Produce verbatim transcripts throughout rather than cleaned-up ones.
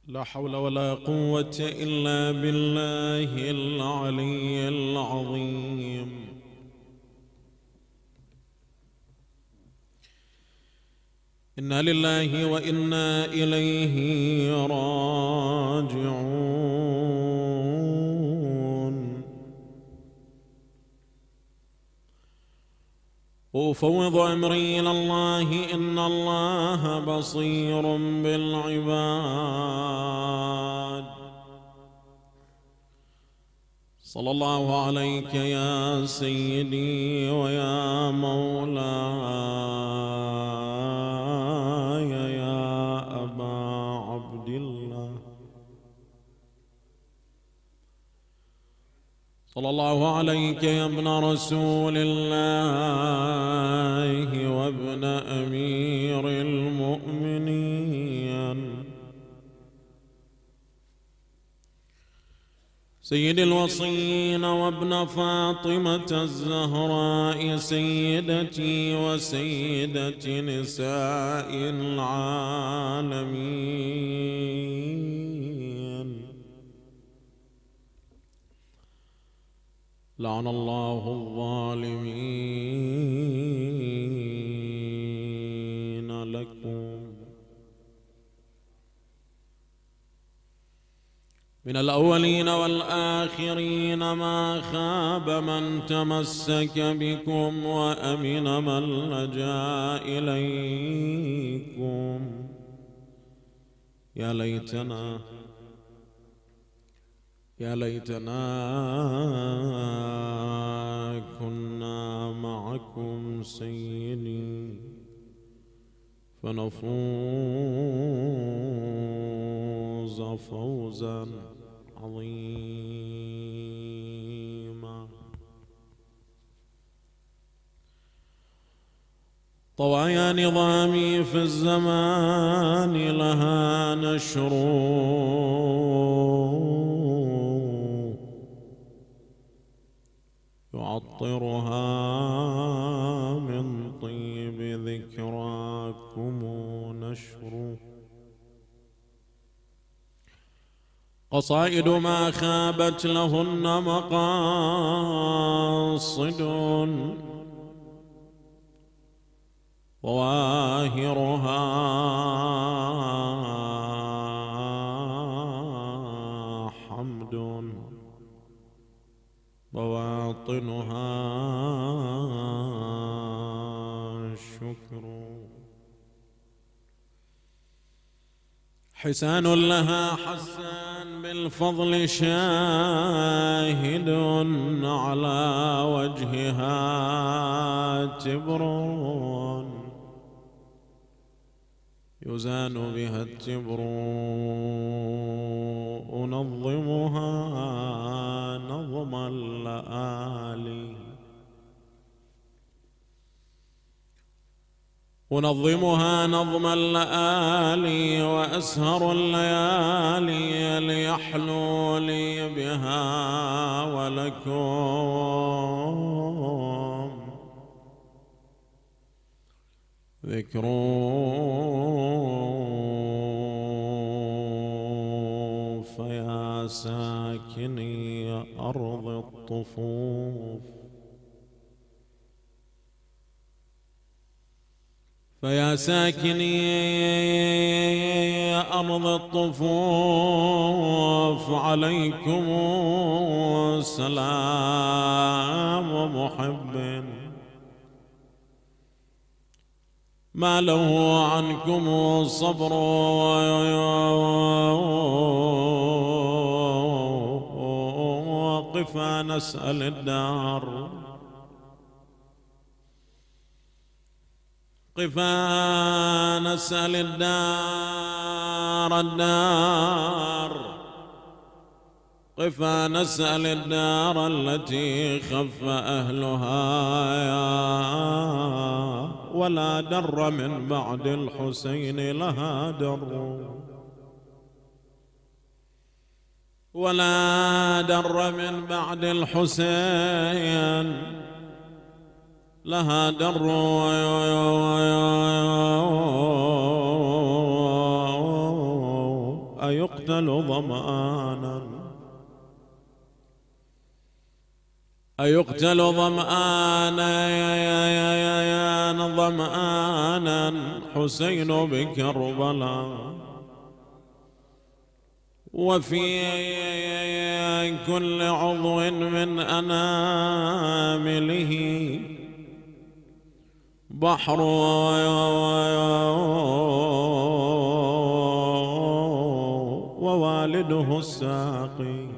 لا حول ولا قوة إلا بالله العلي العظيم. إنا لله وإنا إليه راجعون. أفوض أمري إلى الله إن الله بصير بالعباد. صلى الله عليك يا سيدي ويا مولاي يا أبا عبد الله. صلى الله عليك يا ابن رسول الله وابن أمير المؤمنين سيد الوصين وابن فاطمة الزهراء سيدتي وسيدة نساء العالمين. لعن الله الظالمين لكم. من الأولين والآخرين ما خاب من تمسك بكم وأمن من لجأ إليكم. يا ليتنا يا ليتنا كنا معكم سيدي فنفوز فوزا عظيما. طوايا نظامي في الزمان لها نشر يعطرها من طيب ذكراكم نشر. قصائد ما خابت لهن مقاصد ظواهرها حمد بواطنها شكر. حسان لها حسان بالفضل شاهد على وجهها تبر يزان بها التبر. أنظمها نظم اللآلي أنظمها نظم اللآلي وأسهر الليالي ليحلو لي بها ولكم ذكر فيا ساكني أرض الطفوف فيا ساكني أرض الطفوف عليكم سلام محب ما له عنكم صبر. وقفا نسأل الدار قفا نسأل الدار الدار قفا نسأل الدار التي خف أهلها ولا در من بعد الحسين لها در ولا در من بعد الحسين لها در أيقتل ظمآنا أيقتل ظمآنا ظمآنا حسين بكربلاء وفي كل عضو من أنامله بحر ووالده الساقي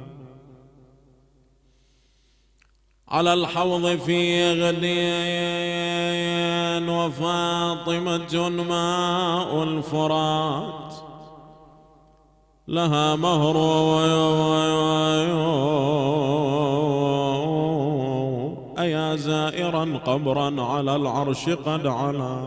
على الحوض في غدين وفاطمة ماء الفرات لها مهر أيا زائرا قبرا على العرش قد علا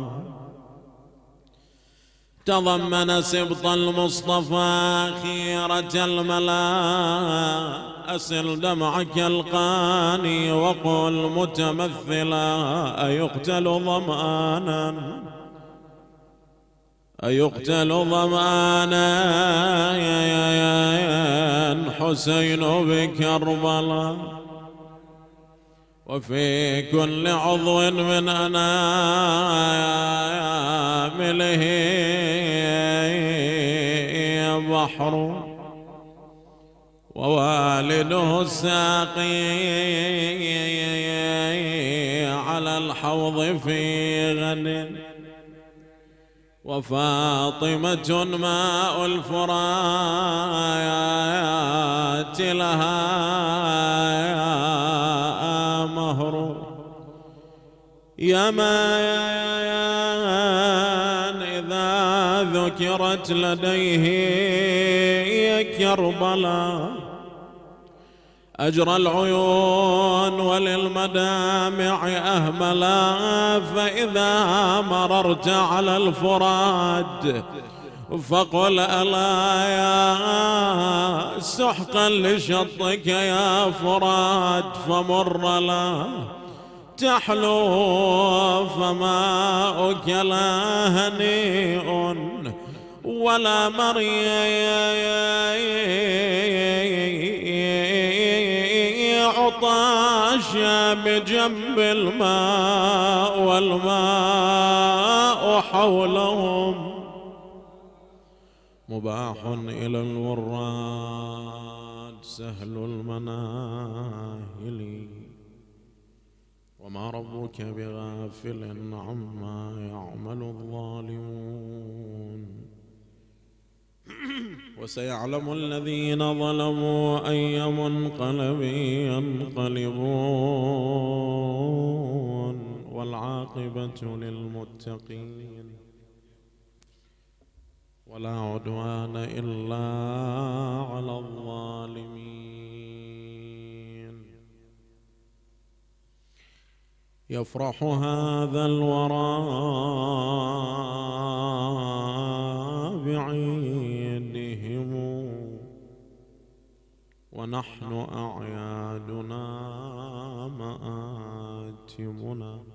تضمن سبط المصطفى خيرة الملا أسل دمعك القاني وقل متمثلا أيقتل ظمآنا أيقتل ظمآنا حسين بكربلاء وفي كل عضو من أنامله بحر ووالده الساقي على الحوض في غد وفاطمة ماء الفرات لها مهر يا من إذا ذكرت لديه كربلاء أجرى العيون وللمدامع أهملا فإذا مررت على الفرات فقل ألا يا سحقا لشطك يا فرات فمر لا تحلو فماؤك لا هنيء ولا مريء عطاش بجنب الماء والماء حولهم مباح إلى الوراد سهل المناهل وما ربك بغافل عما يعمل الظالمون وسيعلم الذين ظلموا أي منقلب ينقلبون والعاقبة للمتقين ولا عدوان إلا على الظالمين يفرح هذا الورى بعيدهم ونحن أعيادنا مآتمنا.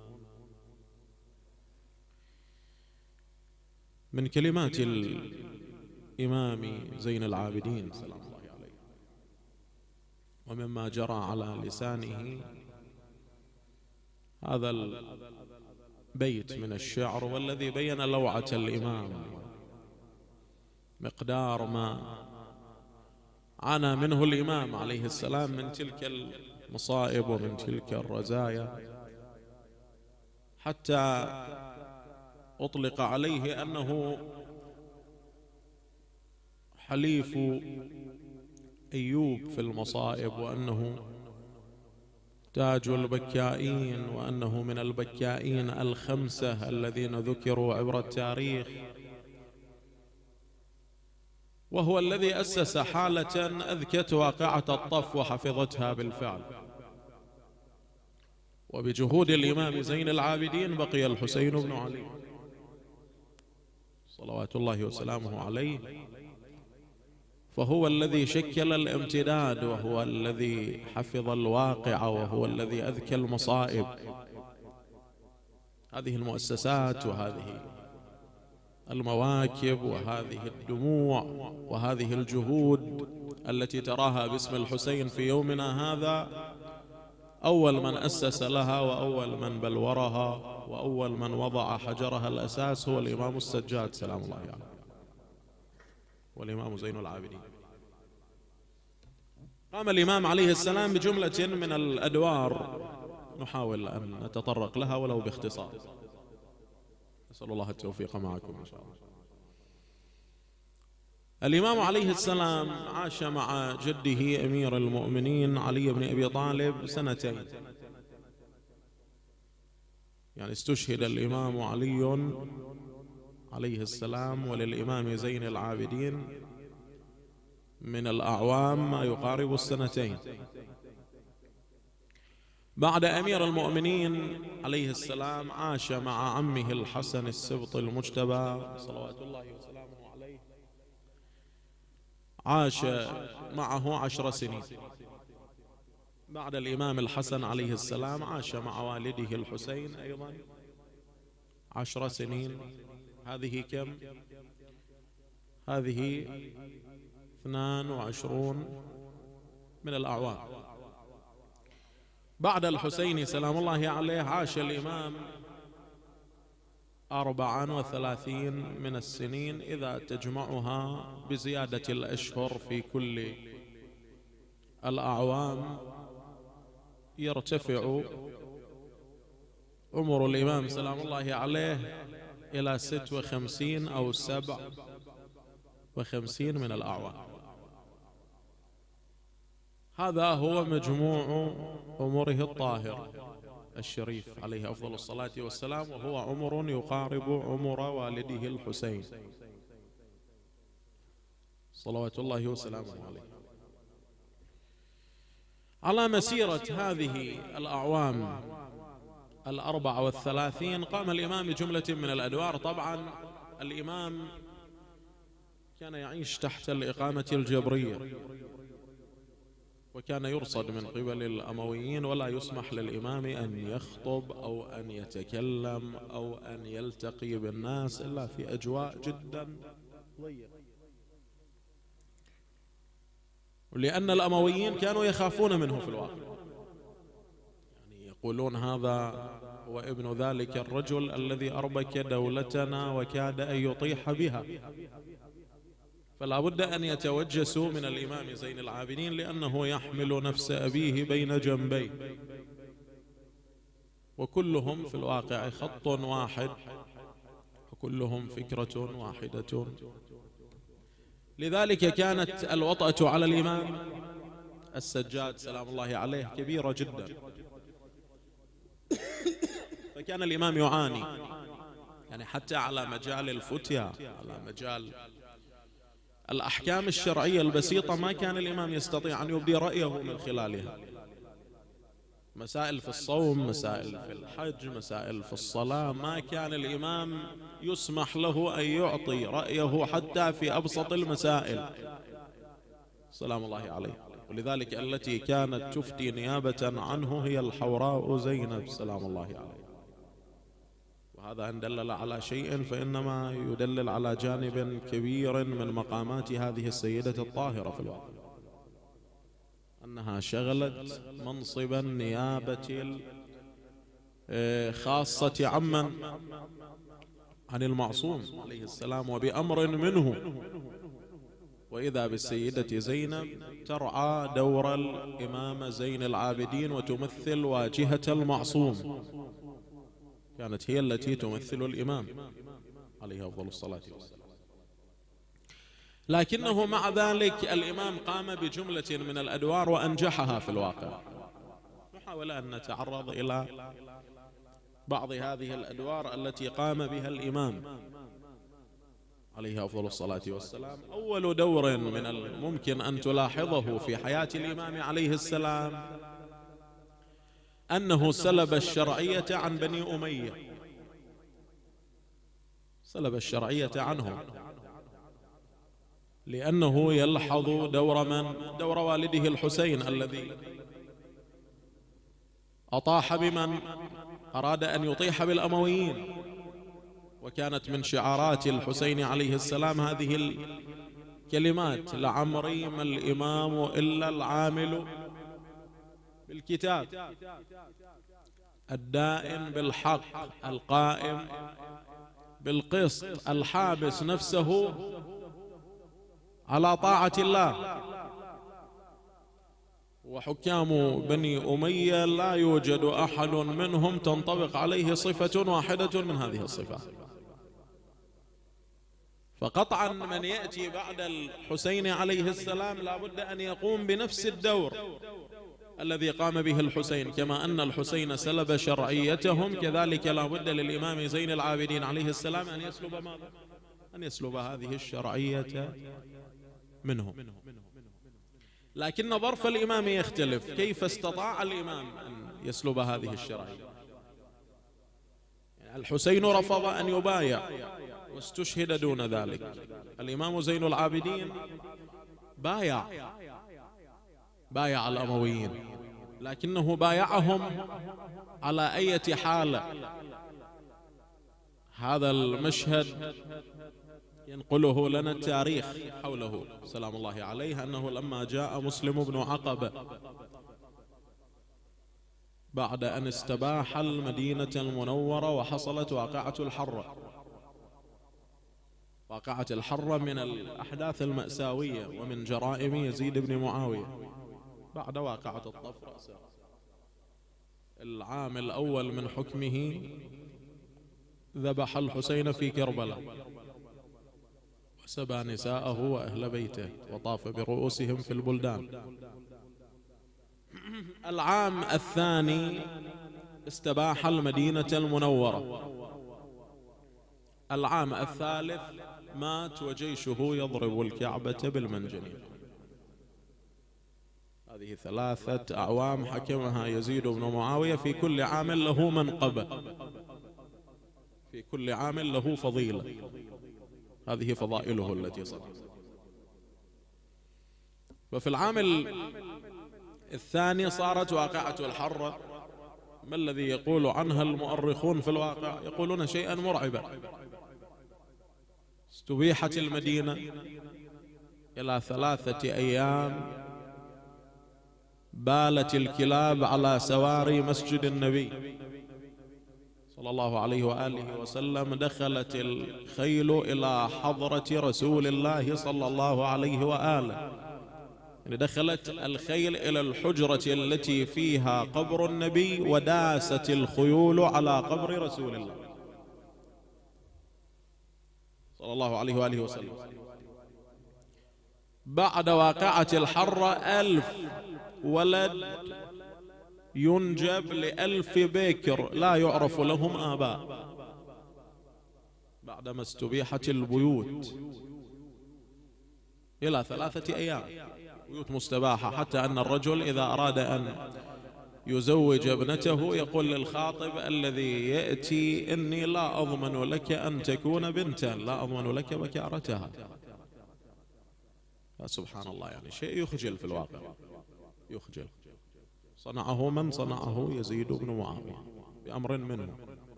من كلمات الإمام زين العابدين سلام الله عليه ومما جرى على لسانه هذا البيت من الشعر والذي بين لوعة الإمام مقدار ما عانى منه الإمام عليه السلام من تلك المصائب ومن تلك الرزايا حتى أطلق عليه أنه حليف أيوب في المصائب وأنه تاج البكائين وأنه من البكائين الخمسة الذين ذكروا عبر التاريخ وهو الذي أسس حالة أذكت واقعة الطف وحفظتها بالفعل وبجهود الإمام زين العابدين بقي الحسين بن علي صلوات الله وسلامه عليه فهو الذي شكل الامتداد وهو الذي حفظ الواقع وهو الذي أذكى المصائب. هذه المؤسسات وهذه المواكب وهذه الدموع وهذه الجهود التي تراها باسم الحسين في يومنا هذا، أول من أسس لها وأول من بلورها وأول من وضع حجرها الأساس هو الإمام السجاد سلام الله عليه، يعني والإمام زين العابدين. قام الإمام عليه السلام بجملة من الأدوار نحاول أن نتطرق لها ولو باختصار، نسأل الله التوفيق معكم إن شاء الله. الإمام عليه السلام عاش مع جده أمير المؤمنين علي بن أبي طالب سنتين، يعني استشهد الإمام علي عليه السلام وللإمام زين العابدين من الأعوام ما يقارب السنتين. بعد أمير المؤمنين عليه السلام عاش مع عمه الحسن السبط المجتبى صلوات الله وسلامه عليه، عاش معه عشر سنين. بعد الإمام الحسن عليه السلام عاش مع والده الحسين أيضا عشر سنين. هذه كم؟ هذه اثنان وعشرون من الأعوام. بعد الحسين سلام الله عليه عاش الإمام أربعا وثلاثين من السنين إذا تجمعها بزيادة الأشهر في كل الأعوام يرتفع عمر الإمام سلام الله عليه إلى ست وخمسين أو سبع وخمسين من الأعوام. هذا هو مجموع عمره الطاهر الشريف عليه أفضل الصلاة والسلام، وهو عمر يقارب عمر والده الحسين صلوات الله وسلامه عليه. على مسيرة هذه الأعوام الأربع والثلاثين قام الإمام بجملة من الأدوار. طبعا الإمام كان يعيش تحت الإقامة الجبرية، وكان يرصد من قبل الأمويين ولا يسمح للإمام أن يخطب أو أن يتكلم أو أن يلتقي بالناس إلا في أجواء جدا ضيقة، لأن الأمويين كانوا يخافون منه في الواقع، يعني يقولون هذا هو ابن ذلك الرجل الذي أربك دولتنا وكاد أن يطيح بها، فلا بد أن يتوجسوا من الإمام زين العابدين لأنه يحمل نفس أبيه بين جنبيه، وكلهم في الواقع خط واحد وكلهم فكرة واحدة. لذلك كانت الوطأة على الإمام السجاد سلام الله عليه كبيرة جدا، فكان الإمام يعاني يعني حتى على مجال الفتيا، على مجال الأحكام الشرعية البسيطة ما كان الإمام يستطيع أن يبدي رأيه من خلالها. مسائل في الصوم، مسائل في الحج، مسائل في الصلاة، ما كان الإمام يسمح له أن يعطي رأيه حتى في أبسط المسائل سلام الله عليه. ولذلك التي كانت تفتي نيابة عنه هي الحوراء زينب سلام الله عليه، وهذا إن دلل على شيء فإنما يدلل على جانب كبير من مقامات هذه السيدة الطاهرة في الواقع، أنها شغلت منصب النيابة خاصة عمن عن المعصوم عليه السلام وبأمر منه، وإذا بالسيدة زينب ترعى دور الإمام زين العابدين وتمثل واجهة المعصوم، كانت هي التي تمثل الإمام عليه أفضل الصلاة والسلام. لكنه مع ذلك الإمام قام بجملة من الأدوار وأنجحها في الواقع. نحاول أن نتعرض إلى بعض هذه الأدوار التي قام بها الإمام عليه أفضل الصلاة والسلام. أول دور من الممكن أن تلاحظه في حياة الإمام عليه السلام أنه سلب الشرعية عن بني أمية، سلب الشرعية عنهم، لأنه يلحظ دور من؟ دور والده الحسين الذي أطاح بمن أراد أن يطيح بالأمويين وكانت من شعارات الحسين عليه السلام هذه الكلمات: لعمري ما الإمام إلا العامل بالكتاب، الدائم بالحق، القائم بالقسط، الحابس نفسه على طاعة الله. وحكام بني أمية لا يوجد أحد منهم تنطبق عليه صفة واحدة من هذه الصفات. فقطعا من يأتي بعد الحسين عليه السلام لا بد أن يقوم بنفس الدور الذي قام به الحسين. كما أن الحسين سلب شرعيتهم، كذلك لا بد للإمام زين العابدين عليه السلام أن يسلب ماذا؟ أن يسلب هذه الشرعية منهم. لكن ظرف الإمام يختلف. كيف استطاع الإمام أن يسلب هذه الشرعية؟ يعني الحسين رفض أن يبايع واستشهد دون ذلك. الإمام زين العابدين بايع بايع الأمويين، لكنه بايعهم على أي حالة. هذا المشهد ينقله لنا التاريخ حوله سلام الله عليه، أنه لما جاء مسلم بن عقبة بعد أن استباح المدينة المنورة وحصلت واقعة الحرة. واقعة الحرة من الأحداث المأساوية ومن جرائم يزيد بن معاوية بعد واقعة الطفرة. العام الأول من حكمه ذبح الحسين في كربلاء وسبى نساءه وأهل بيته وطاف برؤوسهم في البلدان. العام الثاني استباح المدينة المنورة. العام الثالث مات وجيشه يضرب الكعبة بالمنجنيق. هذه ثلاثة أعوام حكمها يزيد بن معاوية، في كل عام له منقبة، في كل عام له فضيلة. هذه فضائله التي صنعها. وفي العام الثاني صارت واقعة الحرة. ما الذي يقول عنها المؤرخون في الواقع؟ يقولون شيئا مرعبا. استبيحت المدينة إلى ثلاثة أيام، بالت الكلاب على سواري مسجد النبي صلى الله عليه وآله وسلم، دخلت الخيل إلى حضرة رسول الله صلى الله عليه وآله، يعني دخلت الخيل إلى الحجرة التي فيها قبر النبي، وداست الخيول على قبر رسول الله صلى الله عليه وآله وسلم. بعد واقعة الحرة ألف ولد ينجب لألف بكر لا يعرف لهم آباء، بعدما استبيحت البيوت إلى ثلاثة أيام، بيوت مستباحة، حتى أن الرجل إذا أراد أن يزوج ابنته يقول للخاطب الذي يأتي: إني لا أضمن لك أن تكون بنتا، لا أضمن لك بكارتها. سبحان الله، يعني شيء يخجل في الواقع، يخجل. صنعه من صنعه؟ يزيد بن معاوية بأمر منه.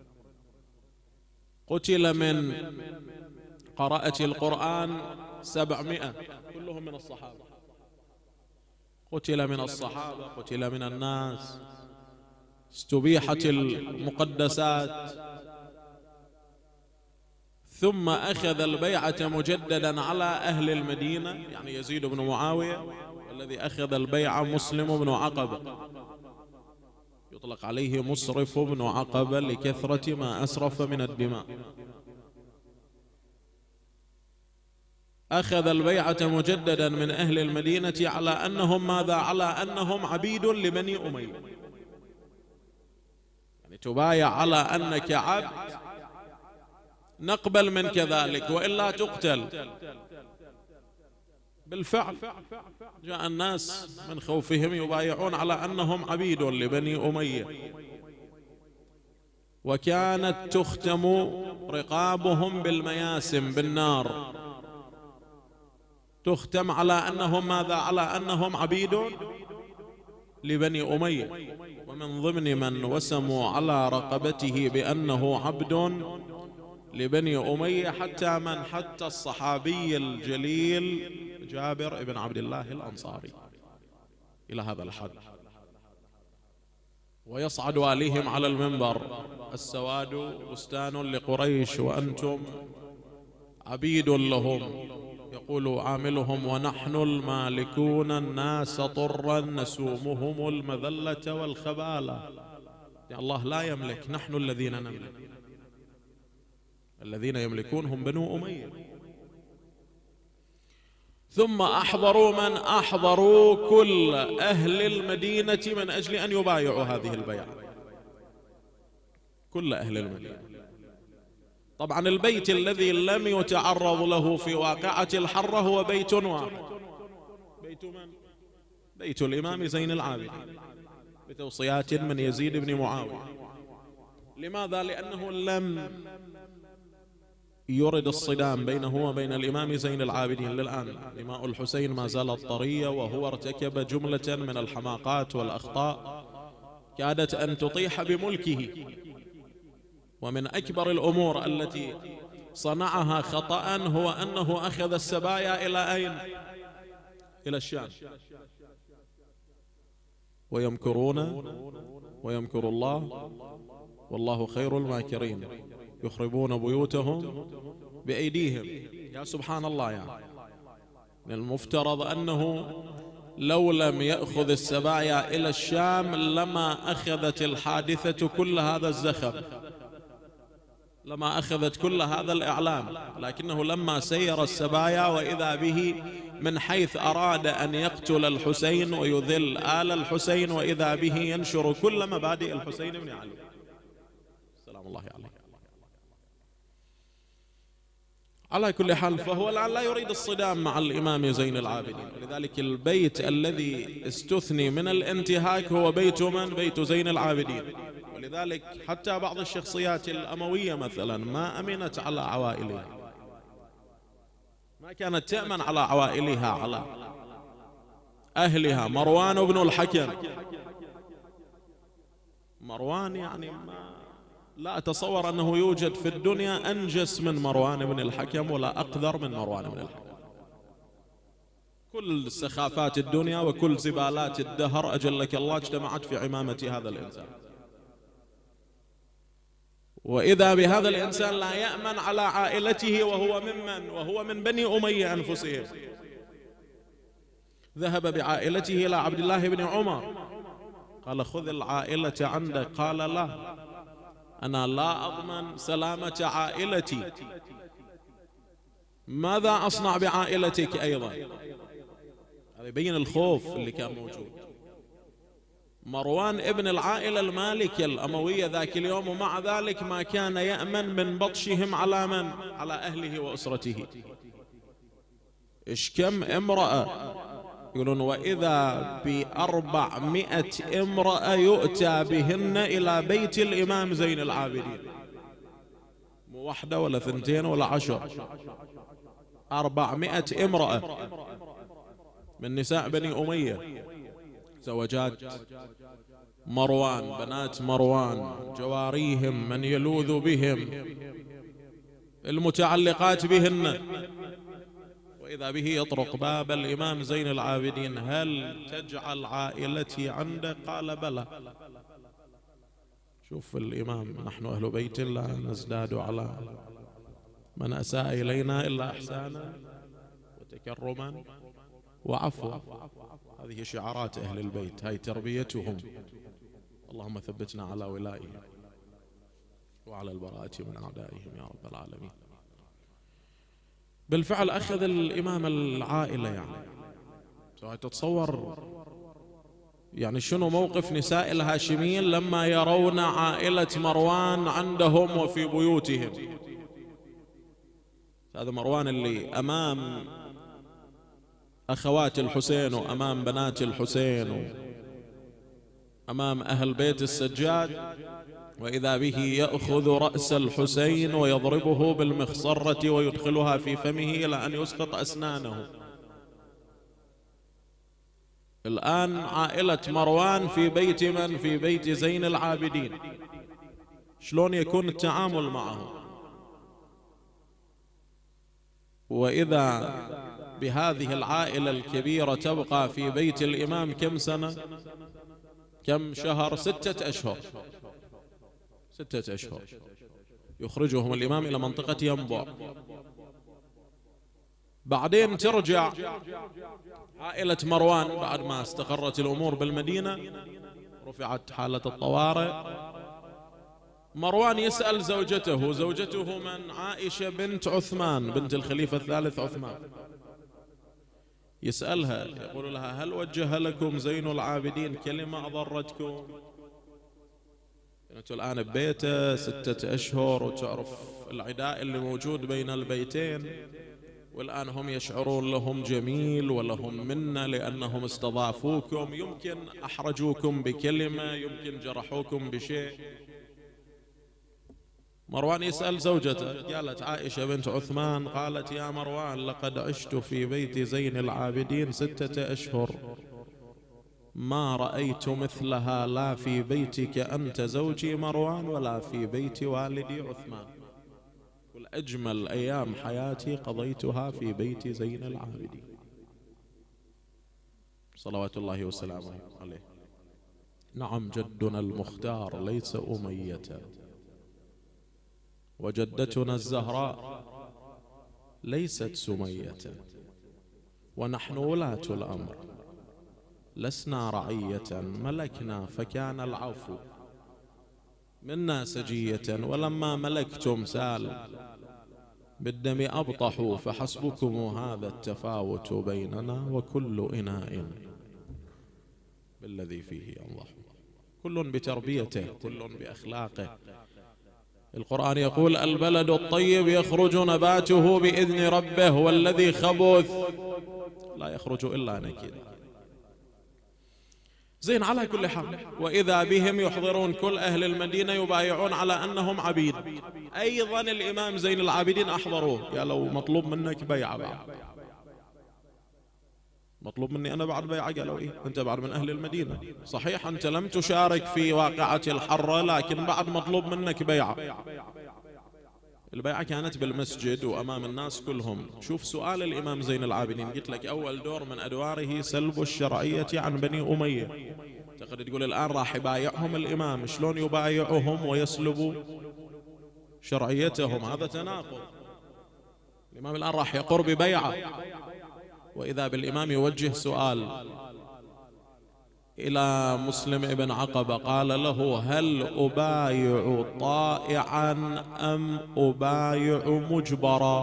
قتل من قراءة القرآن سبعمائة كلهم من الصحابة، قتل من الصحابة، قتل من الناس، استبيحت المقدسات. ثم أخذ البيعة مجددا على أهل المدينة، يعني يزيد بن معاوية، الذي أخذ البيعة مسلم بن عقبة، يطلق عليه مصرف بن عقبة لكثرة ما أسرف من الدماء. أخذ البيعة مجددا من أهل المدينة على أنهم ماذا؟ على أنهم عبيد لبني أمية، يعني تبايع على أنك عبد نقبل منك ذلك وإلا تقتل. بالفعل جاء الناس من خوفهم يبايعون على أنهم عبيد لبني أمية، وكانت تختم رقابهم بالمياسم بالنار، تختم على أنهم ماذا؟ على أنهم عبيد لبني أمية. ومن ضمن من وسموا على رقبته بأنه عبد لبني أمية، حتى من حتى الصحابي الجليل جابر بن عبد الله الأنصاري إلى هذا الحد. ويصعد واليهم على المنبر: السواد بستان لقريش وأنتم عبيد لهم، يقول عاملهم: ونحن المالكون الناس طرا نسومهم المذلة والخبالة. يا الله لا يملك، نحن الذين نملك. الذين يملكون هم بنو أمية. ثم أحضروا من أحضروا كل أهل المدينة من أجل أن يبايعوا هذه البيعة، كل أهل المدينة. طبعا البيت الذي لم يتعرض له في واقعة الحرة هو بيت واحد. بيت من؟ بيت الإمام زين العابدين بتوصيات من يزيد بن معاوية. لماذا؟ لأنه لم يرد الصدام بينه وبين الإمام زين العابدين للآن. دماء الحسين ما زالت طرية، وهو ارتكب جملة من الحماقات والأخطاء كادت أن تطيح بملكه. ومن أكبر الأمور التي صنعها خطأ هو أنه أخذ السبايا إلى أين؟ إلى الشام. ويمكرون ويمكر الله والله خير الماكرين، يخربون بيوتهم بأيديهم. يا سبحان الله، يعني من المفترض أنه لو لم يأخذ السبايا إلى الشام لما أخذت الحادثة كل هذا الزخم، لما أخذت كل هذا الإعلام. لكنه لما سير السبايا وإذا به من حيث أراد أن يقتل الحسين ويذل آل الحسين، وإذا به ينشر كل مبادئ الحسين بن علي سلام الله عليه. على كل حال، فهو الآن لا يريد الصدام مع الإمام زين العابدين، ولذلك البيت الذي استثني من الانتهاك هو بيت من؟ بيت زين العابدين. ولذلك حتى بعض الشخصيات الأموية مثلا ما أمنت على عوائلها، ما كانت تأمن على عوائلها، على أهلها. مروان بن الحكم، مروان يعني ما لا أتصور أنه يوجد في الدنيا أنجس من مروان بن الحكم ولا أقذر من مروان بن الحكم. كل سخافات الدنيا وكل زبالات الدهر أجلك الله اجتمعت في عمامة هذا الإنسان. وإذا بهذا الإنسان لا يأمن على عائلته، وهو ممن وهو من بني أمية أنفسهم. ذهب بعائلته إلى عبد الله بن عمر قال: خذ العائلة عندك. قال: لا، أنا لا أضمن سلامة عائلتي، ماذا أصنع بعائلتك أيضا؟ هذا يبين الخوف اللي كان موجود. مروان ابن العائلة المالكية الأموية ذاك اليوم، ومع ذلك ما كان يأمن من بطشهم على من؟ على أهله وأسرته. إيش كم امرأة يقولون وإذا بأربعمائة امرأة يؤتى بهن إلى بيت الإمام زين العابدين، مو واحدة ولا ثنتين ولا عشر، أربعمائة امرأة من نساء بني أمية، زوجات مروان، بنات مروان، جواريهم، من يلوذ بهم، المتعلقات بهن. وإذا به يطرق باب الإمام زين العابدين: هل تجعل عائلتي عندك؟ قال: بلى. شوف الإمام: نحن أهل بيت لا نزداد على من أساء إلينا إلا إحسانا وتكرما وعفوا. هذه شعارات أهل البيت، هاي تربيتهم. اللهم ثبتنا على ولائهم وعلى البراءة من أعدائهم يا رب العالمين. بالفعل أخذ الإمام العائلة، يعني تتصور يعني شنو موقف نساء الهاشميين لما يرون عائلة مروان عندهم وفي بيوتهم. هذا مروان اللي أمام أخوات الحسين وأمام بنات الحسين وأمام أهل بيت السجاد، وإذا به يأخذ رأس الحسين ويضربه بالمخصرة ويدخلها في فمه إلى أن يسقط أسنانه. الآن عائلة مروان في بيت من؟ في بيت زين العابدين. شلون يكون التعامل معه؟ وإذا بهذه العائلة الكبيرة تبقى في بيت الإمام كم سنة؟ كم شهر؟ ستة أشهر. ستة أشهر يخرجهم الإمام إلى منطقة ينبع. بعدين ترجع عائلة مروان بعد ما استقرت الأمور بالمدينة، رفعت حالة الطوارئ. مروان يسأل زوجته، زوجته من؟ عائشة بنت عثمان بنت الخليفة الثالث عثمان. يسألها يقول لها: هل وجه لكم زين العابدين كلمة أضرتكم؟ أنتوا الآن ببيته ستة أشهر وتعرف العداء اللي موجود بين البيتين، والآن هم يشعرون لهم جميل ولهم منا لأنهم استضافوكم، يمكن أحرجوكم بكلمة، يمكن جرحوكم بشيء. مروان يسأل زوجته، قالت عائشة بنت عثمان، قالت: يا مروان لقد عشت في بيت زين العابدين ستة أشهر ما رأيت مثلها لا في بيتك أنت زوجي مروان ولا في بيت والدي عثمان. والأجمل أيام حياتي قضيتها في بيت زين العابدين صلوات الله وسلامه عليه. نعم، جدنا المختار ليس أمية، وجدتنا الزهراء ليست سمية، ونحن ولاة الأمر لسنا رعية، ملكنا فكان العفو منا سجية، ولما ملكتم سال بالدم أبطحوا، فحسبكم هذا التفاوت بيننا، وكل إناء بالذي فيه ينضح، كل بتربيته، كل بأخلاقه. القرآن يقول: البلد الطيب يخرج نباته بإذن ربه، والذي خبث لا يخرج إلا نكدا. زين، على كل حال، وإذا بهم يحضرون كل أهل المدينة يبايعون على أنهم عبيد. أيضا الإمام زين العابدين أحضروه، قالوا: مطلوب منك بيعة بعد. مطلوب مني أنا بعد بيعة؟ قالوا: إيه، أنت بعد من أهل المدينة، صحيح أنت لم تشارك في واقعة الحرة، لكن بعد مطلوب منك بيعة. البيعة كانت بالمسجد وأمام الناس كلهم. شوف سؤال الإمام زين العابدين، قلت لك أول دور من أدواره سلب الشرعية عن بني أمية. تقدر تقول الآن راح يبايعهم الإمام، شلون يبايعهم ويسلب شرعيتهم؟ هذا تناقض. الإمام الآن راح يقر ببيعة، وإذا بالإمام يوجه سؤال إلى مسلم ابن عقبة، قال له: هل أبايع طائعا أم أبايع مجبرا؟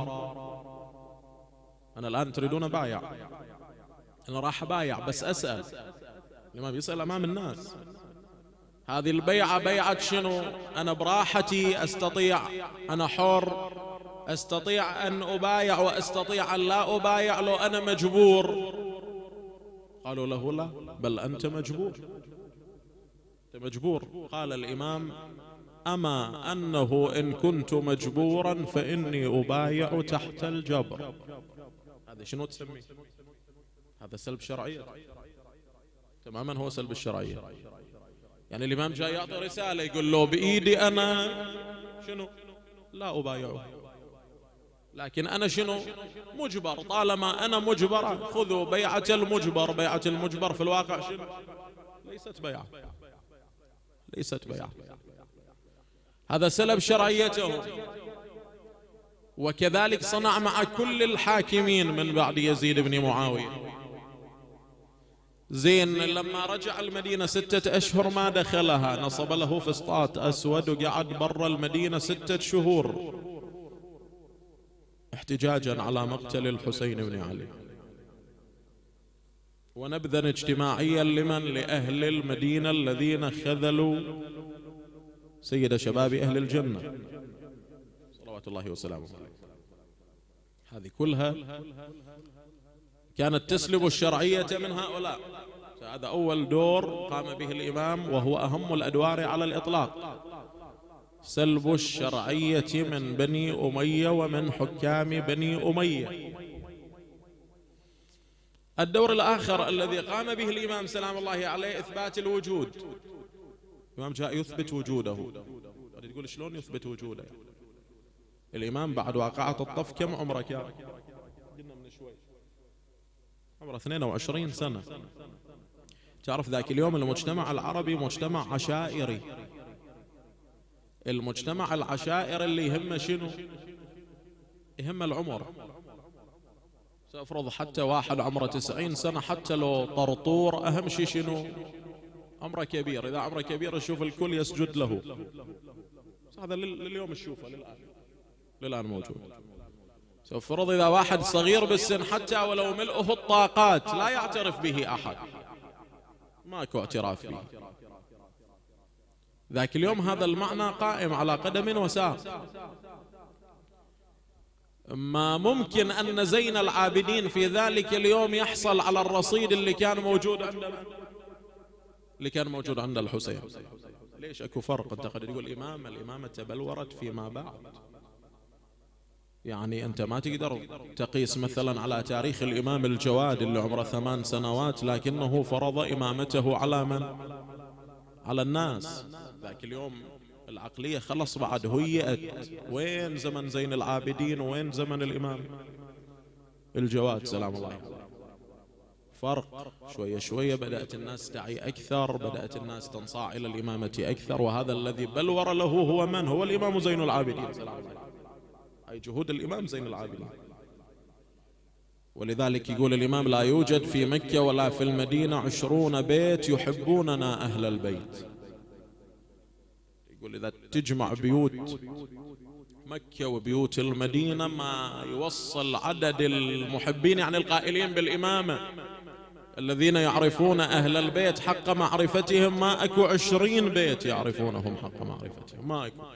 أنا الآن تريدون بايع، أنا راح أبايع بس أسأل. الإمام يسأل أمام الناس، هذه البيعة بيعة شنو؟ أنا براحتي أستطيع، أنا حر، أستطيع أن أبايع وأستطيع أن لا أبايع لو أنا مجبور. قالوا له: لا، بل أنت مجبور، أنت مجبور. قال الإمام: أما أنه إن كنت مجبورا فإني أبايع تحت الجبر. هذا شنو تسميه؟ هذا سلب شرعية تماما، هو سلب الشرعية. يعني الإمام جاي يعطي رسالة يقول له: بإيدي أنا شنو؟ لا أبايعه، لكن أنا شنو؟ مجبر. طالما أنا مجبر خذوا بيعة المجبر. بيعة المجبر في الواقع شنو؟ ليست بيعة، ليست بيعة. هذا سلب شرعيته. وكذلك صنع مع كل الحاكمين من بعد يزيد بن معاوية. زين لما رجع المدينة ستة أشهر ما دخلها، نصب له فسطاط أسود وقعد برا المدينة ستة شهور احتجاجا على مقتل الحسين بن علي، ونبذا اجتماعيا لمن؟ لأهل المدينة الذين خذلوا سيد شباب أهل الجنة صلوات الله وسلامه عليه. هذه كلها كانت تسلب الشرعية من هؤلاء. هذا أول دور قام به الإمام، وهو أهم الأدوار على الإطلاق، سلب الشرعية من بني أمية ومن حكام بني أمية. الدور الآخر الذي قام به الإمام سلام الله عليه إثبات الوجود. الإمام جاء يثبت وجوده. تقول شلون يثبت وجوده؟ الإمام بعد واقعة الطف كم عمره كان؟ عمره اثنين وعشرين سنة. تعرف ذاك اليوم المجتمع العربي مجتمع عشائري، المجتمع العشائري اللي يهمه شنو؟ يهم العمر. سأفرض حتى واحد عمره تسعين سنة حتى لو طرطور، أهم شيء شنو؟ عمره كبير. إذا عمره كبير يشوف الكل يسجد له. هذا لليوم نشوفه للآن، للآن موجود. سأفرض إذا واحد صغير بالسن حتى ولو ملؤه الطاقات لا يعترف به أحد، ماكو اعتراف به. ذاك اليوم هذا المعنى قائم على قدم وساق. ما ممكن أن زين العابدين في ذلك اليوم يحصل على الرصيد اللي كان موجود عند اللي كان موجود عند الحسين. ليش اكو فرق؟ انت قد تقول الإمامة الإمامة تبلورت فيما بعد، يعني أنت ما تقدر تقيس مثلا على تاريخ الإمام الجواد اللي عمره ثمان سنوات لكنه فرض إمامته على من؟ على الناس. ذاك اليوم العقلية خلص بعد هيئت. وين زمن زين العابدين وين زمن الإمام الجواد سلام الله عليه؟ فرق. شوية شوية بدأت الناس تعي أكثر، بدأت الناس تنصاع إلى الإمامة أكثر، وهذا الذي بلور له هو من؟ هو الإمام زين العابدين سلام الله عليه. أي جهود الإمام زين العابدين. ولذلك يقول الإمام لا يوجد في مكة ولا في المدينة عشرون بيت يحبوننا أهل البيت. يقول إذا تجمع بيوت مكة وبيوت المدينة ما يوصل عدد المحبين يعني القائلين بالإمامة الذين يعرفون أهل البيت حق معرفتهم، ما أكو عشرين بيت يعرفونهم حق معرفتهم، ما أكو.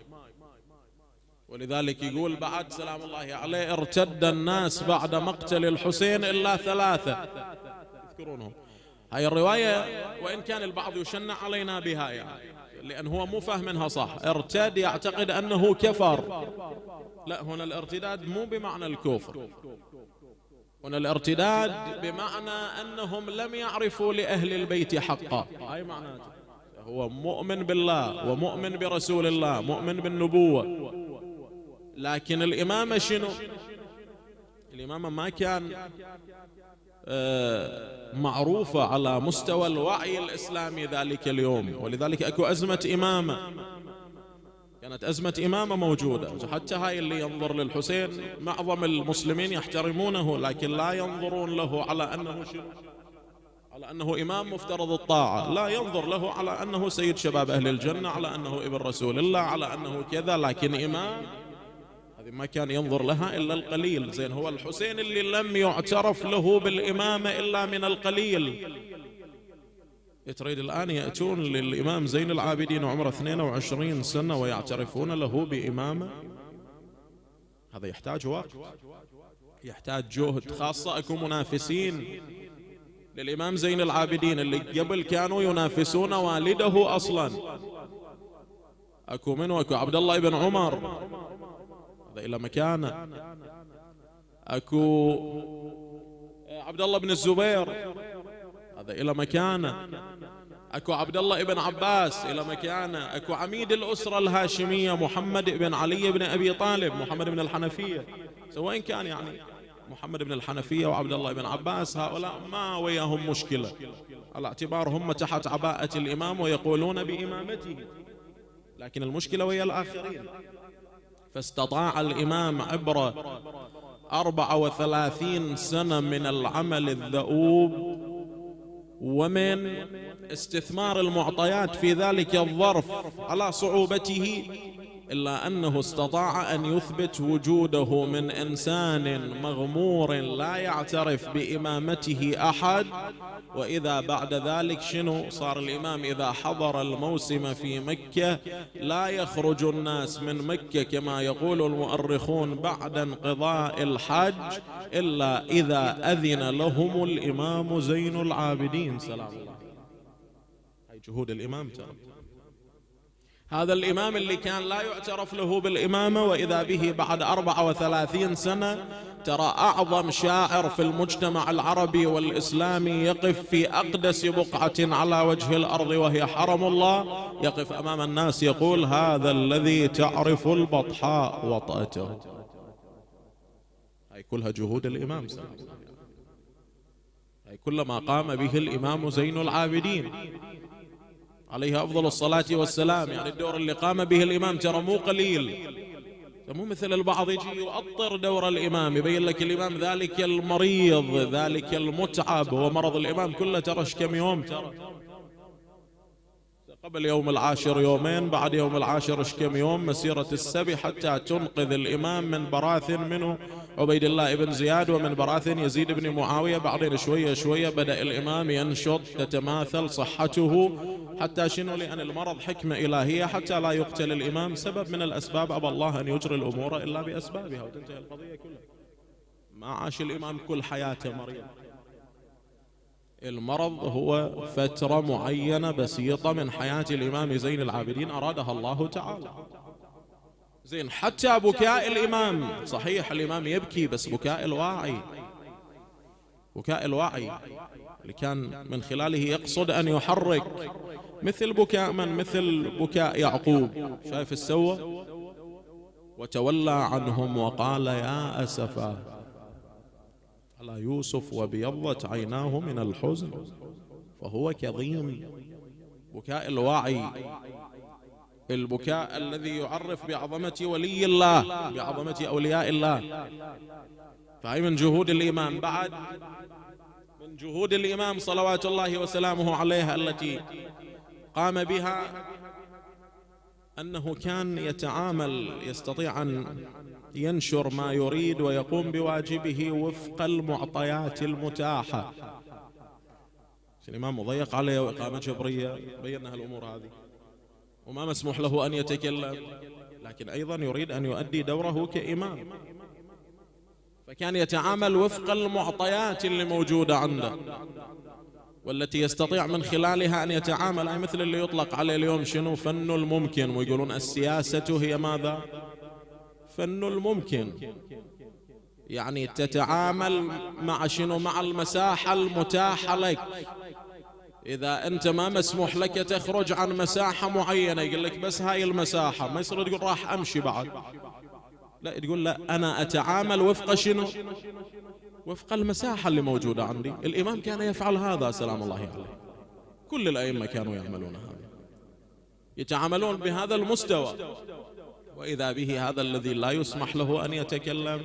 ولذلك يقول بعد سلام الله عليه ارتد الناس بعد مقتل الحسين إلا ثلاثة تذكرونهم. هاي الرواية وإن كان البعض يشنع علينا بها يعني لأن هو مو فاهمها صح. ارتد يعتقد أنه كفر، لا، هنا الارتداد مو بمعنى الكفر، هنا الارتداد بمعنى أنهم لم يعرفوا لأهل البيت حقا. هاي معناته هو مؤمن بالله ومؤمن برسول الله، مؤمن بالنبوة، لكن الإمامة شنو؟ الإمامة ما كان معروفة على مستوى الوعي الإسلامي ذلك اليوم. ولذلك أكو أزمة إمامة، كانت أزمة إمامة موجودة. حتى هاي اللي ينظر للحسين معظم المسلمين يحترمونه لكن لا ينظرون له على أنه شنو؟ على أنه إمام مفترض الطاعة، لا ينظر له على أنه سيد شباب أهل الجنة، على أنه ابن رسول الله، على أنه كذا، لكن إمام هذه ما كان ينظر لها إلا القليل. زين هو الحسين اللي لم يعترف له بالإمامة إلا من القليل، يتريد الآن يأتون للإمام زين العابدين عمره اثنين وعشرين سنة ويعترفون له بإمامة؟ هذا يحتاج وقت، يحتاج جهد، خاصة أكو منافسين للإمام زين العابدين اللي قبل كانوا ينافسون والده أصلا. أكو منه أكو عبد الله بن عمر هذا إلى مكانه، أكو عبد الله بن الزبير هذا إلى مكانه، أكو عبد الله بن عباس إلى مكانه، أكو عميد الأسرة الهاشمية محمد بن علي بن أبي طالب، محمد بن الحنفية، سواء كان يعني محمد بن الحنفية وعبد الله بن عباس هؤلاء ما وياهم مشكلة على اعتبار هم تحت عباءة الإمام ويقولون بإمامته، لكن المشكلة ويا الآخرين. فاستطاع الإمام عبر أربع وثلاثين سنة من العمل الدؤوب ومن استثمار المعطيات في ذلك الظرف على صعوبته، إلا أنه استطاع أن يثبت وجوده من إنسان مغمور لا يعترف بإمامته أحد. وإذا بعد ذلك شنو صار؟ الإمام إذا حضر الموسم في مكة لا يخرج الناس من مكة كما يقول المؤرخون بعد انقضاء الحج إلا إذا أذن لهم الإمام زين العابدين سلام الله. هاي جهود الإمام ترى. هذا الإمام اللي كان لا يعترف له بالإمامة وإذا به بعد أربع وثلاثين سنة ترى أعظم شاعر في المجتمع العربي والإسلامي يقف في أقدس بقعة على وجه الأرض وهي حرم الله، يقف أمام الناس يقول هذا الذي تعرف البطحاء وطأته. هاي كلها جهود الإمام. كلما قام به الإمام زين العابدين عليه أفضل الصلاة والسلام، يعني الدور اللي قام به الإمام ترى مو قليل، مو مثل البعض يجي يؤطر دور الإمام، يبين لك الإمام ذلك المريض ذلك المتعب، ومرض الإمام كله ترى كم يوم، ترى قبل يوم العاشر يومين، بعد يوم العاشر ايش كم يوم، مسيرة السبي حتى تنقذ الإمام من براثن منه عبيد الله بن زياد ومن براثن يزيد بن معاوية. بعدين شوية شوية بدأ الإمام ينشط، تتماثل صحته، حتى شنو؟ لأن المرض حكمة إلهية حتى لا يقتل الإمام، سبب من الأسباب أبى الله أن يجري الأمور إلا بأسبابها وتنتهي القضية كلها. ما عاش الإمام كل حياته مريض، المرض هو فترة معينة بسيطة من حياة الإمام زين العابدين أرادها الله تعالى. زين، حتى بكاء الإمام، صحيح الإمام يبكي، بس بكاء الواعي، بكاء الواعي اللي كان من خلاله يقصد أن يحرك، مثل بكاء من؟ مثل بكاء يعقوب، شايف السوى؟ وتولى عنهم وقال يا أسفا على يوسف وابيضت عيناه من الحزن فهو كظيم. بكاء الواعي، البكاء الذي يعرف بعظمة ولي الله، بعظمة أولياء الله. فهي من جهود الإمام، بعد من جهود الإمام صلوات الله وسلامه عليه التي قام بها أنه كان يتعامل، يستطيع أن ينشر ما يريد ويقوم بواجبه وفق المعطيات المتاحة. الإمام مضيق عليه وإقامة جبرية، بينا هالأمور هذه، وما مسموح له أن يتكلم، لكن أيضا يريد أن يؤدي دوره كإمام، فكان يتعامل وفق المعطيات اللي موجودة عنده والتي يستطيع من خلالها أن يتعامل. أي مثل اللي يطلق عليه اليوم شنو؟ فن الممكن، ويقولون السياسة هي ماذا؟ فن الممكن، يعني تتعامل مع شنو؟ مع المساحة المتاحة لك. إذا أنت ما مسموح لك تخرج عن مساحة معينة، يقول لك بس هاي المساحة، ما يصير تقول راح أمشي بعد، لا، تقول لا، أنا أتعامل وفق شنو؟ وفق المساحة اللي موجودة عندي. الإمام كان يفعل هذا سلام الله عليه، كل الأئمة كانوا يعملون هذا، يتعاملون بهذا المستوى. وإذا به هذا الذي لا يسمح له أن يتكلم،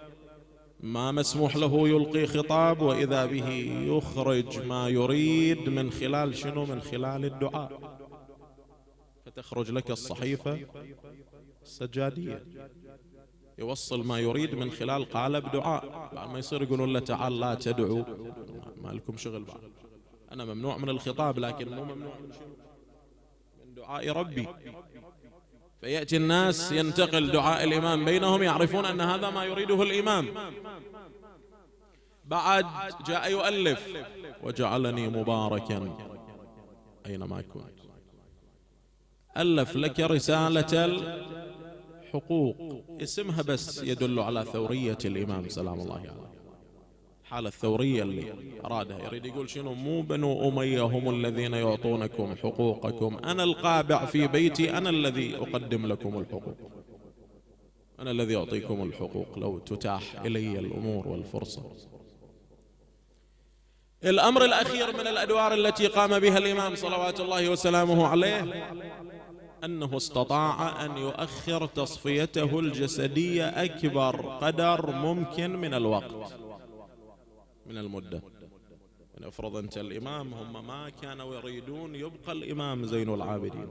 ما مسموح له يلقي خطاب، وإذا به يخرج ما يريد من خلال شنو؟ من خلال الدعاء، فتخرج لك الصحيفة السجادية، يوصل ما يريد من خلال قالب دعاء. بعد ما يصير يقولون له تعال لا تدعو، ما لكم شغل بعد، أنا ممنوع من الخطاب لكن مو ممنوع من شنو؟ من دعاء ربي. فيأتي الناس ينتقل دعاء الإمام بينهم، يعرفون أن هذا ما يريده الإمام. بعد جاء يؤلف وجعلني مباركا أينما كنت، ألف لك رسالة الحقوق، اسمها بس يدل على ثورية الإمام سلام الله عليه، حالة الثورية اللي أرادها. يريد يقول شنو؟ مو بنو أمية هم الذين يعطونكم حقوقكم، أنا القابع في بيتي، أنا الذي أقدم لكم الحقوق، أنا الذي أعطيكم الحقوق لو تتاح إلي الأمور والفرصة. الأمر الأخير من الأدوار التي قام بها الإمام صلوات الله وسلامه عليه أنه استطاع أن يؤخر تصفيته الجسدية أكبر قدر ممكن من الوقت، من المدة. يعني افرض أنت الإمام، هم ما كانوا يريدون يبقى الإمام زين العابدين،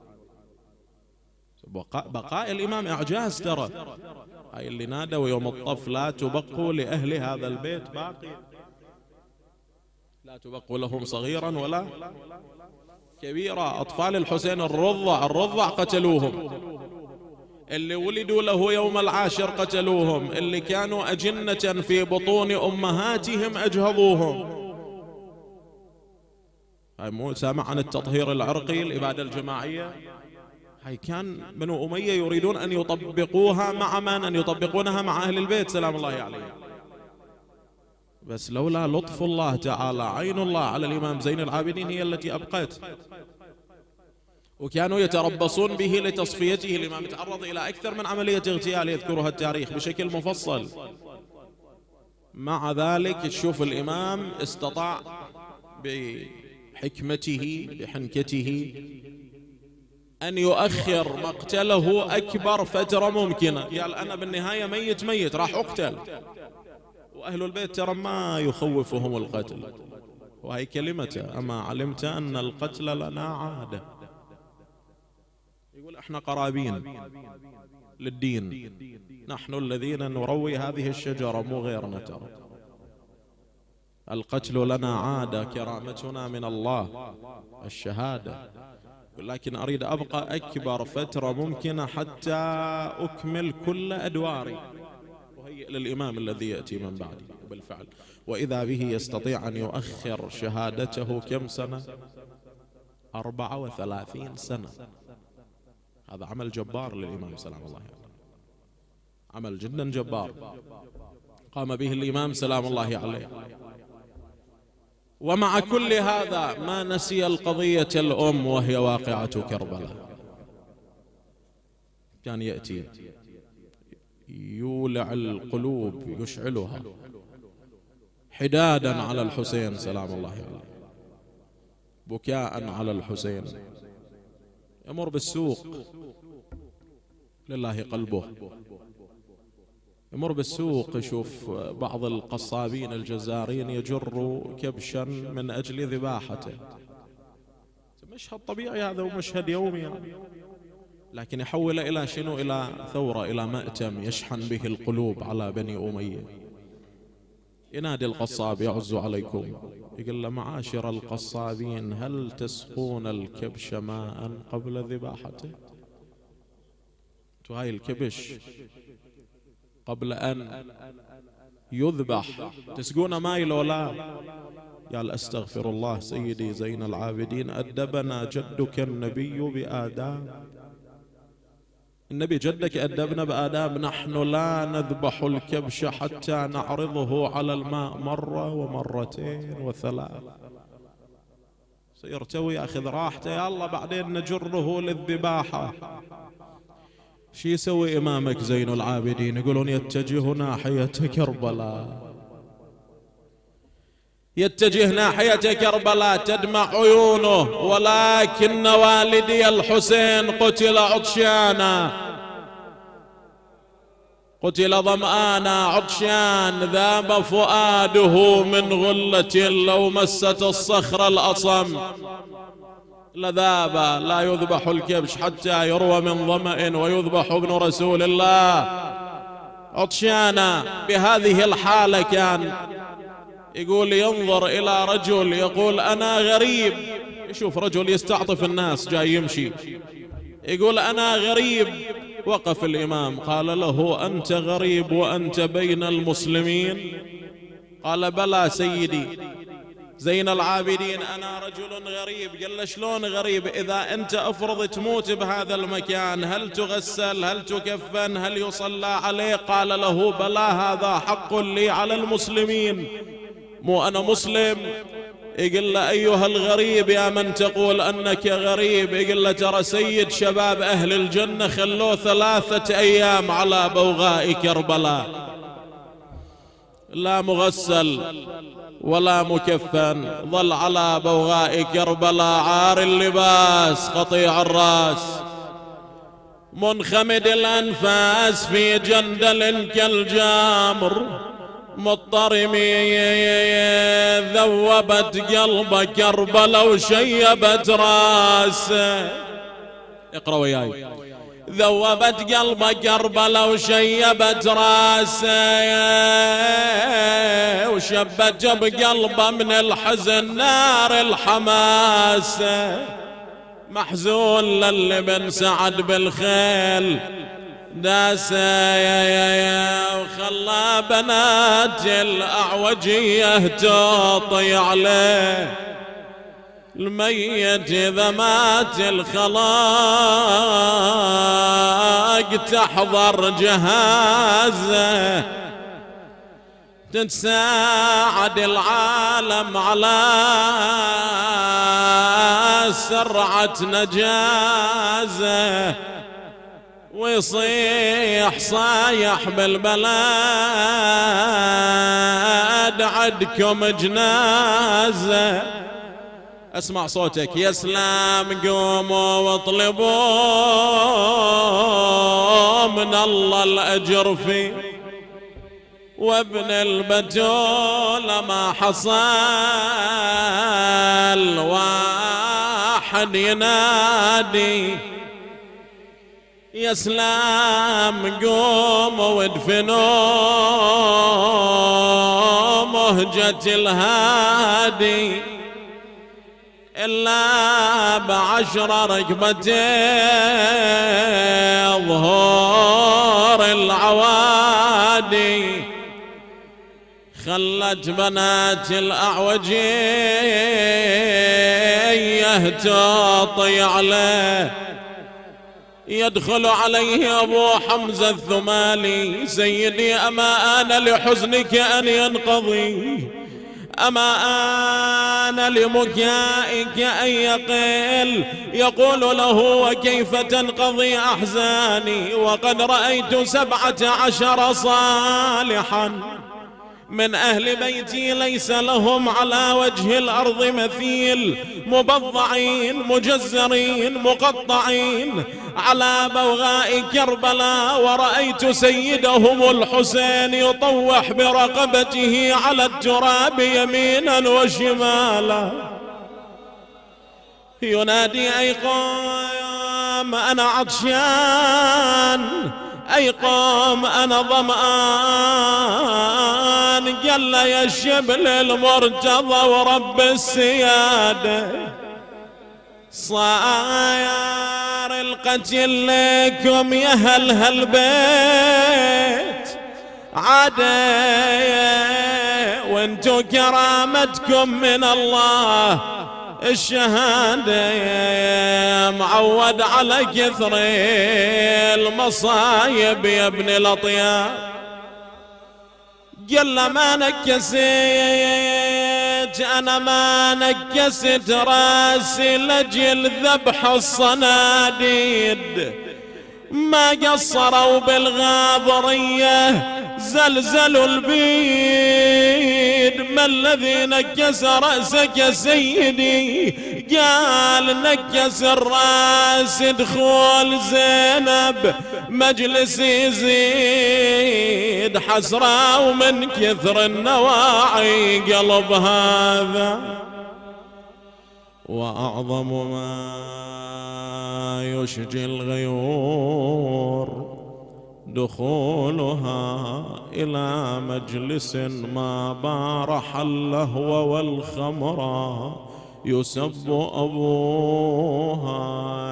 بقاء, بقاء الإمام إعجاز ترى. هاي اللي نادوا يوم الطف لا تبقوا لأهل هذا البيت باقي، لا تبقوا لهم صغيرا ولا كبيرا. أطفال الحسين الرضع الرضع قتلوهم، اللي ولدوا له يوم العاشر قتلوهم، اللي كانوا أجنة في بطون أمهاتهم أجهضوهم. هاي مو سامع عن التطهير العرقي، الإبادة الجماعية؟ هاي كان بنو أمية يريدون أن يطبقوها مع من؟ أن يطبقونها مع أهل البيت سلام الله عليه. بس لولا لطف الله تعالى، عين الله على الإمام زين العابدين هي التي أبقت. وكانوا يتربصون به لتصفيته. الإمام تعرض إلى أكثر من عملية اغتيال يذكرها التاريخ بشكل مفصل. مع ذلك تشوف الإمام استطاع بحكمته بحنكته أن يؤخر مقتله أكبر فترة ممكنة. قال أنا بالنهاية ميت ميت راح أقتل، وأهل البيت ترى ما يخوفهم القتل، وهي كلمته: أما علمت أن القتل لنا عادة. يقول احنا قرابين للدين، نحن الذين نروي هذه الشجرة مو غيرنا، ترى القتل لنا عادة، كرامتنا من الله الشهادة، لكن أريد أبقى أكبر فترة ممكنة حتى أكمل كل أدواري وهيئ للإمام الذي يأتي من بعدي. وبالفعل وإذا به يستطيع أن يؤخر شهادته كم سنة؟ أربعة وثلاثين سنة. هذا عمل جبار للإمام سلام الله عليه، عمل جدا جبار قام به الإمام سلام الله عليه. ومع كل هذا ما نسي القضية الأم وهي واقعة كربلاء. كان يأتي يولع القلوب يشعلها حدادا على الحسين سلام الله عليه، بكاء على الحسين. يمر بالسوق لله قلبه، يمر بالسوق يشوف بعض القصابين الجزارين يجر كبشا من أجل ذباحته. مشهد طبيعي هذا ومشهد يومي يعني، لكن يحول إلى شنو؟ إلى ثورة، إلى مأتم يشحن به القلوب على بني أمية. ينادي القصاب: يعز عليكم. يقول له: معاشر القصابين، هل تسقون الكبش ماء قبل ذباحته؟ هاي الكبش قبل أن يذبح تسقون ماء لو لا؟ قال: أستغفر الله سيدي زين العابدين، أدبنا جدك النبي بآداب. النبي جدك أدبنا بآداب، نحن لا نذبح الكبش حتى نعرضه على الماء مرة ومرتين وثلاث. سيرتوي يأخذ راحته، يا الله بعدين نجره للذباحة. شي يسوي إمامك زين العابدين؟ يقولون يتجه ناحية كربلاء، يتجه ناحية كربلاء، تدمع عيونه، ولكن والدي الحسين قتل عطشانا، قتل ظمآنا عطشان، ذاب فؤاده من غلة لو مست الصخر الأصم لذاب. لا يذبح الكبش حتى يروى من ظمأ ويذبح ابن رسول الله عطشانا. بهذه الحالة كان يقول ينظر إلى رجل يقول: أنا غريب. يشوف رجل يستعطف الناس جاي يمشي، يقول: أنا غريب. وقف الإمام قال له: أنت غريب وأنت بين المسلمين؟ قال: بلى سيدي زين العابدين، أنا رجل غريب. قال له: شلون غريب؟ إذا أنت أفرض تموت بهذا المكان، هل تغسل؟ هل تكفن؟ هل يصلى عليه؟ قال له: بلى، هذا حق لي على المسلمين، مو أنا مسلم. يقول له: أيها الغريب يا من تقول أنك غريب، يقول له: ترى سيد شباب أهل الجنة خلوه ثلاثة أيام على بوغاء كربلاء، لا مغسل ولا مكفن، ظل على بوغاء كربلاء عار اللباس قطيع الرأس منخمد الأنفاس في جندل كالجامر مضطرمي، ذوبت قلب كربلاء وشيبت راسه. اقرأ وياي: ذوبت قلب كربلاء وشيبت راسه، وشبت بقلبه من الحزن نار الحماس. محزون للي بن سعد بالخيل داسه، يا يا يا وخلى بنات الأعوجية تطي عليه. الميت إذا مات الخلاق تحضر جهازه، تتساعد العالم على سرعة نجازه، ويصيح صايح بالبلاد عدكم جنازة. اسمع صوتك يا اسلام، قوموا واطلبوا من الله الاجر فيه، وابن البتول ما حصل واحد ينادي يا اسلام قوموا وادفنوا مهجة الهادي، إلا بعشر ركبتين ظهور العوادي، خلت بنات الأعوجية تطي عليه. يدخل عليه أبو حمزة الثمالي: سيدي أما آن لحزنك أن ينقضي، أما آن لمكائك أن يقل. يقول له: وكيف تنقضي أحزاني وقد رأيت سبعة عشر صالحا من أهل بيتي ليس لهم على وجه الأرض مثيل، مبضعين مجزرين مقطعين على بوغاء كربلاء، ورأيت سيدهم الحسين يطوح برقبته على التراب يمينا وشمالا، ينادي: أي قوم أنا عطشان، أي قوم أنا ظمآن. قال يا الشبل المرتضى ورب السيادة، صاير القتل لكم يا هل هالبيت عادة، وانتو كرامتكم من الله الشهادة، معود على كثر المصايب يا ابن الأطياب. قال ما نكست أنا ما نكست راسي لجل ذبح الصناديد، ما قصروا بالغاضرية زلزلوا البيد. ما الذي نكس رأسك سيدي؟ قال: نكس الراس دخول زينب مجلس يزيد حسرة، ومن كثر النواعي قلب هذا. وأعظم ما يشجي الغيور دخولها إلى مجلس ما بارح اللهو والخمر يسب أبوها.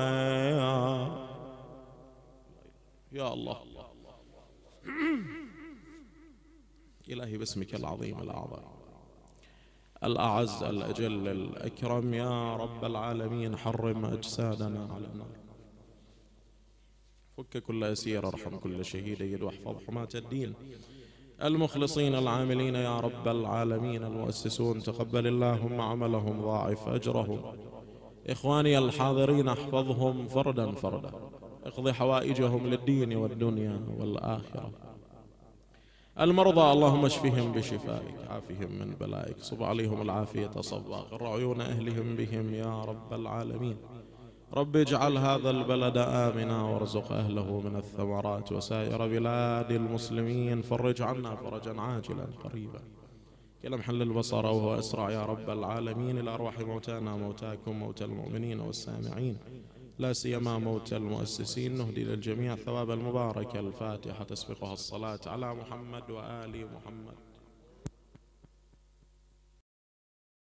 يا الله إلهي باسمك العظيم الأعظم الأعز الأجل الأكرم، يا رب العالمين حرم أجسادنا على النار، فك كل أسير، ارحم كل شهيد، يد واحفظ حماة الدين المخلصين العاملين يا رب العالمين. المؤسسون تقبل اللهم عملهم، ضاعف أجرهم. إخواني الحاضرين احفظهم فردا فردا، اقضي حوائجهم للدين والدنيا والآخرة. المرضى اللهم اشفهم بشفائك، عافهم من بلائك، صب عليهم العافية صبا، قر عيون أهلهم بهم يا رب العالمين. رب اجعل هذا البلد آمنا وارزق أهله من الثمرات، وسائر بلاد المسلمين فرج عنا فرجا عاجلا قريبا كلمح البصر وهو أسرع يا رب العالمين، إلى أرواح موتانا موتاكم موتى المؤمنين والسامعين، لا سيما موتى المؤسسين. نهدي للجميع ثواب المباركة. الفاتحة تسبقها الصلاة على محمد وآل محمد.